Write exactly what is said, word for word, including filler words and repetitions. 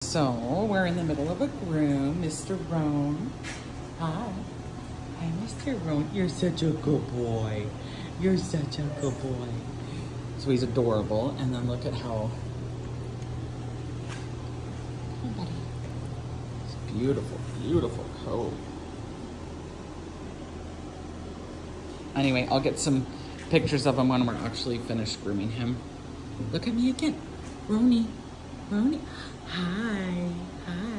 So we're in the middle of a groom, Mister Roan. Hi. Hi, Mister Roan. You're such a good boy. You're such a good boy. So he's adorable. And then look at how... Come on, buddy. It's beautiful, beautiful coat. Anyway, I'll get some pictures of him when we're actually finished grooming him. Look at me again. Roni. Roni. Hi. Hi.